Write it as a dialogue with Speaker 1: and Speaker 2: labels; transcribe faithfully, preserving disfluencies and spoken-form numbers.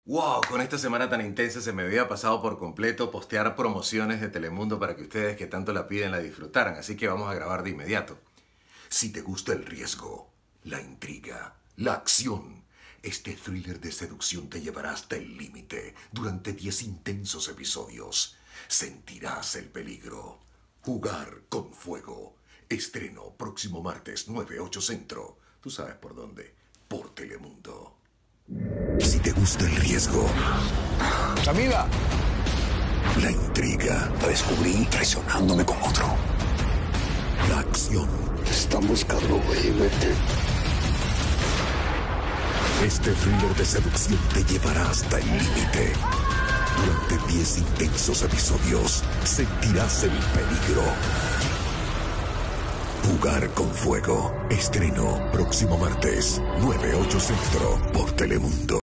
Speaker 1: Wow, con esta semana tan intensa se me había pasado por completo postear promociones de Telemundo para que ustedes que tanto la piden la disfrutaran, así que vamos a grabar de inmediato. Si te gusta el riesgo, la intriga, la acción, este thriller de seducción te llevará hasta el límite durante diez intensos episodios. Sentirás el peligro. Jugar con fuego. Estreno próximo martes nueve, ocho Centro. Tú sabes por dónde. Por Telemundo. Si te gusta el riesgo,
Speaker 2: ¡Camila!
Speaker 1: la intriga,
Speaker 2: La descubrí traicionándome con otro.
Speaker 1: la acción,
Speaker 2: Te están buscando, güey, vete.
Speaker 1: este thriller de seducción te llevará hasta el límite. Durante diez intensos episodios, sentirás el peligro. Jugar con fuego. Estreno próximo martes, nueve, ocho Centro, por Telemundo.